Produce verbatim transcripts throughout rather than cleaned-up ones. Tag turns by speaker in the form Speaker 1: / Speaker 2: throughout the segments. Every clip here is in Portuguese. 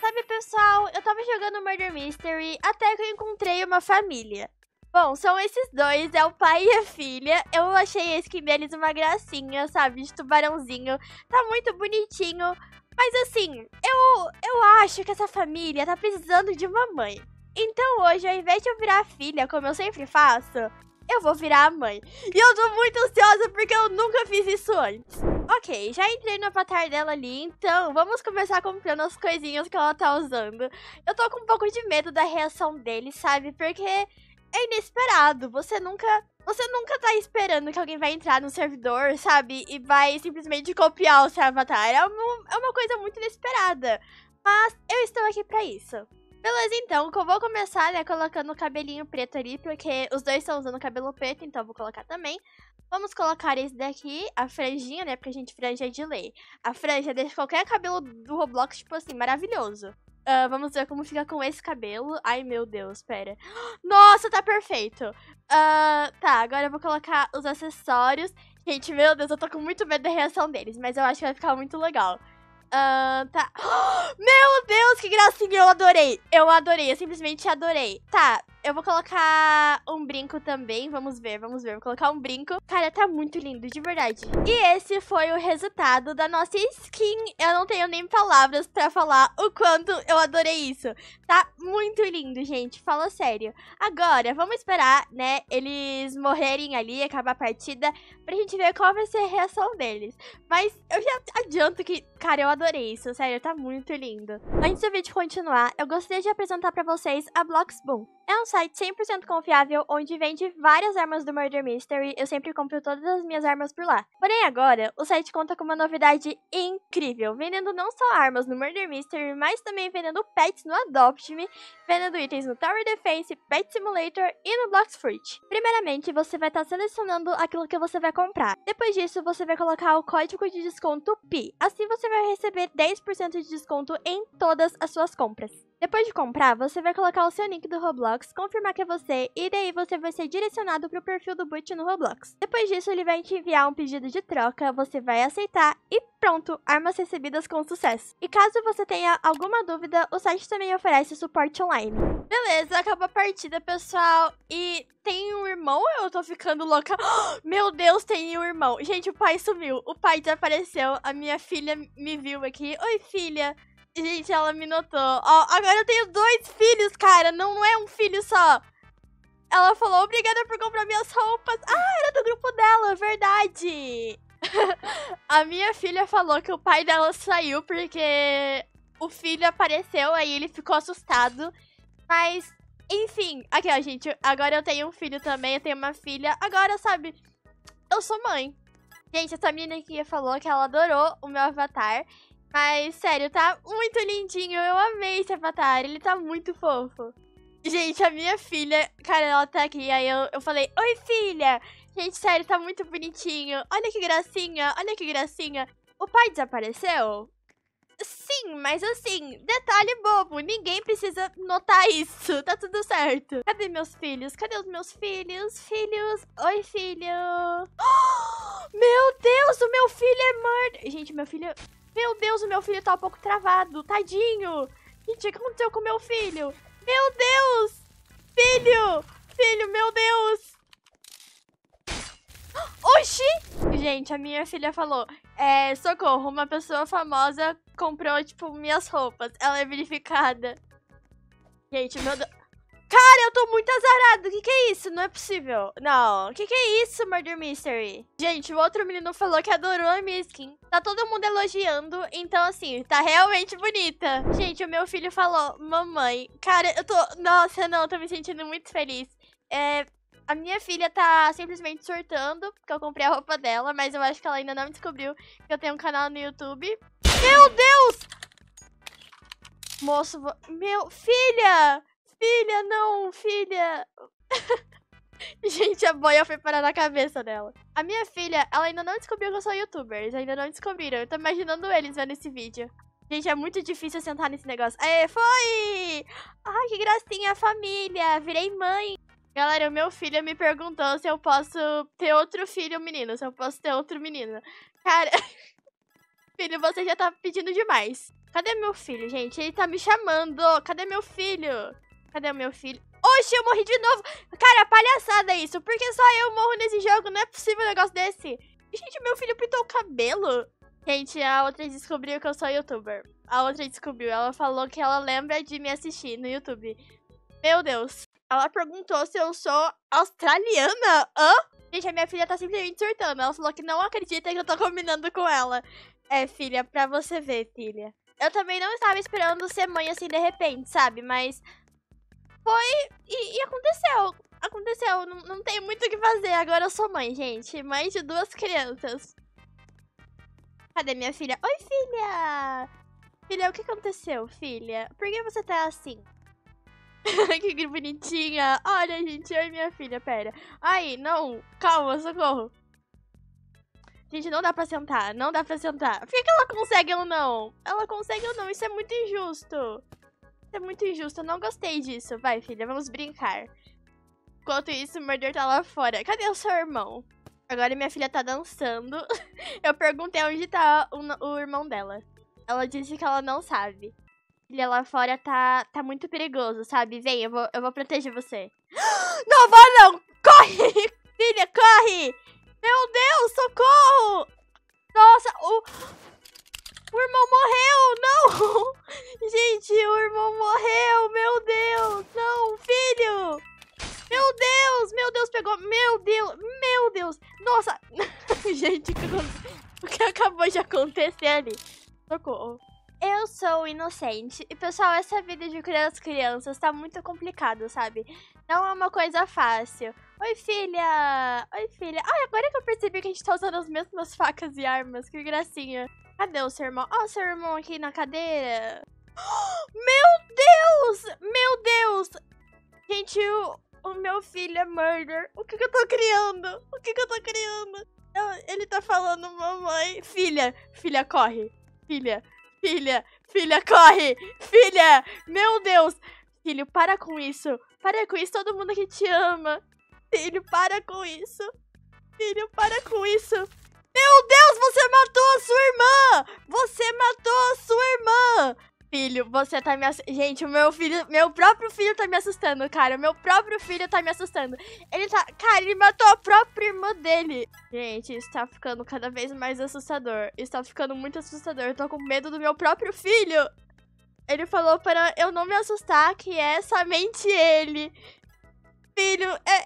Speaker 1: Sabe, pessoal, eu tava jogando Murder Mystery até que eu encontrei uma família. Bom, são esses dois, é o pai e a filha. Eu achei a skin deles uma gracinha, sabe, de tubarãozinho. Tá muito bonitinho, mas assim, eu, eu acho que essa família tá precisando de uma mãe. Então hoje, ao invés de eu virar a filha, como eu sempre faço, eu vou virar a mãe. E eu tô muito ansiosa porque eu nunca fiz isso antes. Ok, já entrei no avatar dela ali, então vamos começar comprando as coisinhas que ela tá usando. Eu tô com um pouco de medo da reação dele, sabe? Porque é inesperado. Você nunca, você nunca tá esperando que alguém vai entrar no servidor, sabe? E vai simplesmente copiar o seu avatar. É uma, é uma coisa muito inesperada. Mas eu estou aqui pra isso. Beleza, então, eu vou começar, né, colocando o cabelinho preto ali, porque os dois estão usando cabelo preto, então eu vou colocar também. Vamos colocar esse daqui, a franjinha, né, porque a gente franja é de lei. A franja deixa qualquer cabelo do Roblox, tipo assim, maravilhoso. Uh, vamos ver como fica com esse cabelo. Ai, meu Deus, pera. Nossa, tá perfeito. Uh, tá, agora eu vou colocar os acessórios. Gente, meu Deus, eu tô com muito medo da reação deles, mas eu acho que vai ficar muito legal. Uh, tá. Meu Deus, que gracinha, eu adorei. Eu adorei, eu simplesmente adorei. Tá, eu vou colocar um brinco também. Vamos ver, vamos ver. Vou colocar um brinco. Cara, tá muito lindo, de verdade. E esse foi o resultado da nossa skin. Eu não tenho nem palavras pra falar o quanto eu adorei isso. Tá muito lindo, gente. Fala sério. Agora, vamos esperar, né, eles morrerem ali, acabar a partida, pra gente ver qual vai ser a reação deles. Mas eu já adianto que, cara, eu adorei isso. Sério, tá muito lindo. Antes do vídeo continuar, eu gostaria de apresentar pra vocês a Bloxboom. É um site cem por cento confiável, onde vende várias armas do Murder Mystery. Eu sempre compro todas as minhas armas por lá. Porém, agora, o site conta com uma novidade incrível, vendendo não só armas no Murder Mystery, mas também vendendo pets no Adopt Me, vendendo itens no Tower Defense, Pet Simulator e no Blox Fruit. Primeiramente, você vai estar selecionando aquilo que você vai comprar. Depois disso, você vai colocar o código de desconto P I. Assim, você vai receber dez por cento de desconto em todas as suas compras. Depois de comprar, você vai colocar o seu nick do Roblox, confirmar que é você, e daí você vai ser direcionado para o perfil do Boot no Roblox. Depois disso, ele vai te enviar um pedido de troca, você vai aceitar e pronto, armas recebidas com sucesso. E caso você tenha alguma dúvida, o site também oferece suporte online. Beleza, acabou a partida, pessoal. E tem um irmão? Eu tô ficando louca. Meu Deus, tem um irmão. Gente, o pai sumiu, o pai desapareceu, a minha filha me viu aqui. Oi, filha. Gente, ela me notou. Ó, agora eu tenho dois filhos, cara. Não, não é um filho só. Ela falou, obrigada por comprar minhas roupas. Ah, era do grupo dela, verdade. A minha filha falou que o pai dela saiu porque o filho apareceu, aí ele ficou assustado. Mas, enfim. Aqui, ó, gente. Agora eu tenho um filho também, eu tenho uma filha. Agora, sabe, eu sou mãe. Gente, essa menina aqui falou que ela adorou o meu avatar. Mas, sério, tá muito lindinho. Eu amei esse avatar. Ele tá muito fofo. Gente, a minha filha, cara, ela tá aqui. Aí eu, eu falei, oi, filha. Gente, sério, tá muito bonitinho. Olha que gracinha, olha que gracinha. O pai desapareceu? Sim, mas assim, detalhe bobo. Ninguém precisa notar isso. Tá tudo certo. Cadê meus filhos? Cadê os meus filhos? Filhos. Oi, filho. Oh, meu Deus, o meu filho é murder. Gente, meu filho... Meu Deus, o meu filho tá um pouco travado. Tadinho. Gente, o que aconteceu com o meu filho? Meu Deus. Filho. Filho, meu Deus. Oxi. Gente, a minha filha falou, é, socorro, uma pessoa famosa comprou, tipo, minhas roupas. Ela é verificada. Gente, meu Deus. Cara, eu tô muito azarado. O que que é isso? Não é possível. Não. O que que é isso, Murder Mystery? Gente, o outro menino falou que adorou a minha skin. Tá todo mundo elogiando. Então, assim, tá realmente bonita. Gente, o meu filho falou, mamãe. Cara, eu tô... Nossa, não, eu tô me sentindo muito feliz. É... A minha filha tá simplesmente surtando, porque eu comprei a roupa dela, mas eu acho que ela ainda não descobriu que eu tenho um canal no YouTube. Meu Deus! Moço, vou... Meu... Filha! Filha, não, filha. Gente, a boia foi parar na cabeça dela. A minha filha, ela ainda não descobriu que eu sou youtuber. Eles ainda não descobriram. Eu tô imaginando eles vendo esse vídeo. Gente, é muito difícil sentar nesse negócio. Aê, foi! Ai, que gracinha, família. Virei mãe. Galera, o meu filho me perguntou se eu posso ter outro filho menino. Se eu posso ter outro menino. Cara, filho, você já tá pedindo demais. Cadê meu filho, gente? Ele tá me chamando. Cadê meu filho? Cadê o meu filho? Oxi, eu morri de novo. Cara, palhaçada isso. Por que só eu morro nesse jogo? Não é possível um negócio desse. Gente, meu filho pintou o cabelo. Gente, a outra descobriu que eu sou youtuber. A outra descobriu. Ela falou que ela lembra de me assistir no YouTube. Meu Deus. Ela perguntou se eu sou australiana. Hã? Gente, a minha filha tá simplesmente surtando. Ela falou que não acredita que eu tô combinando com ela. É, filha, pra você ver, filha. Eu também não estava esperando ser mãe assim de repente, sabe? Mas foi e, e aconteceu. Aconteceu. Não, não tem muito o que fazer. Agora eu sou mãe, gente. Mãe de duas crianças. Cadê minha filha? Oi, filha! Filha, o que aconteceu, filha? Por que você tá assim? Que bonitinha. Olha, gente, eu e minha filha, pera. Ai, não. Calma, socorro. Gente, não dá pra sentar. Não dá pra sentar. Por que, que ela consegue ou não? Ela consegue ou não? Isso é muito injusto. Isso é muito injusto. Eu não gostei disso. Vai, filha, vamos brincar. Enquanto isso, o Murder tá lá fora. Cadê o seu irmão? Agora minha filha tá dançando. Eu perguntei onde tá o, o irmão dela. Ela disse que ela não sabe. Filha, lá fora tá, tá muito perigoso, sabe? Vem, eu vou, eu vou proteger você. Não vou não! Corre! Filha, corre! Meu Deus, socorro! Nossa, o... O irmão morreu! Não! Gente, o irmão morreu! Meu Deus! Não, filho! Meu Deus! Meu Deus, pegou... Meu Deus! Meu Deus! Nossa! Gente, o que acabou de acontecer ali? Socorro. Eu sou inocente. E, pessoal, essa vida de criar as crianças tá muito complicado, sabe? Não é uma coisa fácil. Oi, filha! Oi, filha! Ai, agora que eu percebi que a gente tá usando as mesmas facas e armas. Que gracinha. Cadê o seu irmão? Ó, o seu irmão aqui na cadeira. Meu Deus! Meu Deus! Gente, o, o meu filho é murder. O que que eu tô criando? O que que eu tô criando? Eu, ele tá falando, mamãe. Filha, filha, corre. Filha. Filha, filha, corre! Filha! Meu Deus! Filho, para com isso! Para com isso, todo mundo aqui te ama! Filho, para com isso! Filho, para com isso! Meu Deus, você matou a sua irmã! Você matou a sua irmã! Filho, você tá me assustando. Gente, o meu filho, meu próprio filho tá me assustando, cara. O meu próprio filho tá me assustando. Ele tá... Cara, ele matou a própria irmã dele. Gente, isso tá ficando cada vez mais assustador. Isso tá ficando muito assustador. Eu tô com medo do meu próprio filho. Ele falou para eu não me assustar, que é somente ele. Filho, é...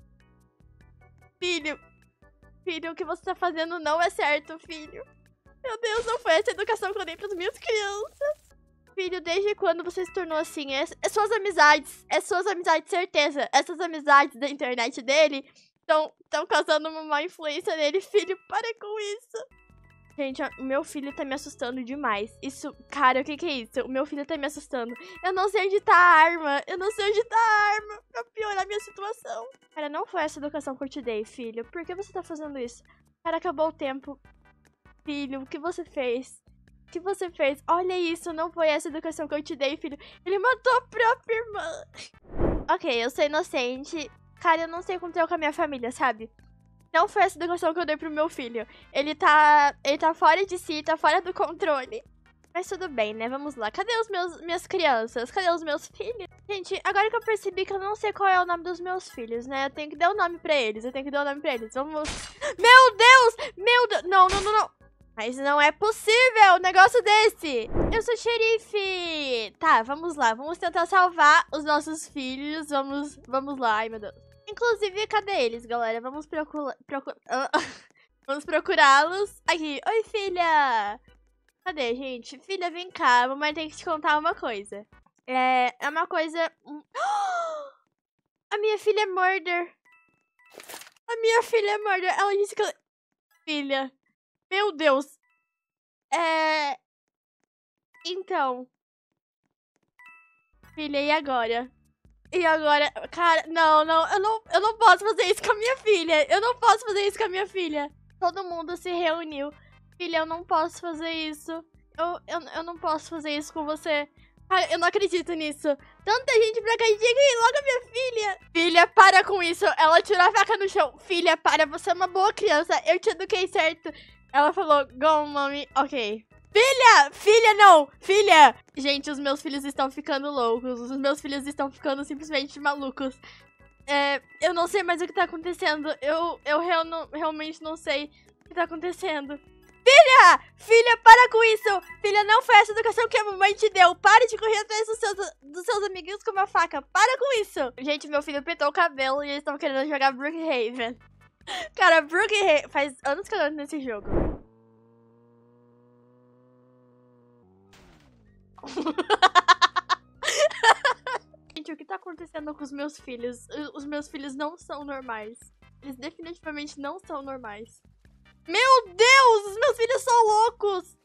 Speaker 1: Filho. Filho, o que você tá fazendo não é certo, filho. Meu Deus, não foi essa educação que eu dei pras minhas crianças. Filho, desde quando você se tornou assim? É, é suas amizades. É suas amizades, certeza. Essas amizades da internet dele estão causando uma má influência nele. Filho, para com isso. Gente, o meu filho tá me assustando demais. Isso, cara, o que que é isso? O meu filho tá me assustando. Eu não sei onde tá a arma. Eu não sei onde tá a arma pra piorar a minha situação. Cara, não foi essa educação que eu te dei, filho. Por que você tá fazendo isso? Cara, acabou o tempo. Filho, o que você fez? O que você fez? Olha isso, não foi essa educação que eu te dei, filho. Ele matou a própria irmã. Ok, eu sou inocente. Cara, eu não sei como ter com a minha família, sabe? Não foi essa educação que eu dei pro meu filho. Ele tá... Ele tá fora de si, tá fora do controle. Mas tudo bem, né? Vamos lá. Cadê os meus minhas crianças? Cadê os meus filhos? Gente, agora que eu percebi que eu não sei qual é o nome dos meus filhos, né? Eu tenho que dar o nome pra eles. Eu tenho que dar o nome pra eles. Vamos... Meu Deus! Meu Deus! Não, não, não, não. Mas não é possível um negócio desse. Eu sou xerife. Tá, vamos lá. Vamos tentar salvar os nossos filhos. Vamos, vamos lá. Ai, meu Deus. Inclusive, cadê eles, galera? Vamos procurar... Procura... Vamos procurá-los. Aqui. Oi, filha. Cadê, gente? Filha, vem cá. A mamãe tem que te contar uma coisa. É, é uma coisa... A minha filha é murder. A minha filha é murder. Ela disse que... Eu... Filha... Meu Deus. É... Então. Filha, e agora? E agora? Cara, não, não. Eu não, eu não posso fazer isso com a minha filha. Eu não posso fazer isso com a minha filha. Todo mundo se reuniu. Filha, eu não posso fazer isso. Eu, eu, eu não posso fazer isso com você. Cara, eu não acredito nisso. Tanta gente pra cá, diga aí logo a minha filha. Filha, para com isso. Ela tirou a faca no chão. Filha, para. Você é uma boa criança. Eu te eduquei certo. Ela falou, go, mommy. Ok. Filha! Filha, não! Filha! Gente, os meus filhos estão ficando loucos. Os meus filhos estão ficando simplesmente malucos. É, eu não sei mais o que tá acontecendo. Eu, eu real, não, realmente não sei o que tá acontecendo. Filha! Filha, para com isso! Filha, não foi essa educação que a mamãe te deu. Pare de correr atrás dos seus, dos seus amiguinhos com uma faca. Para com isso! Gente, meu filho pintou o cabelo e eles estão querendo jogar Brookhaven. Cara, Brookhaven... Faz anos que eu ando nesse jogo. Gente, o que tá acontecendo com os meus filhos? Os meus filhos não são normais. Eles definitivamente não são normais. Meu Deus! Os meus filhos são loucos!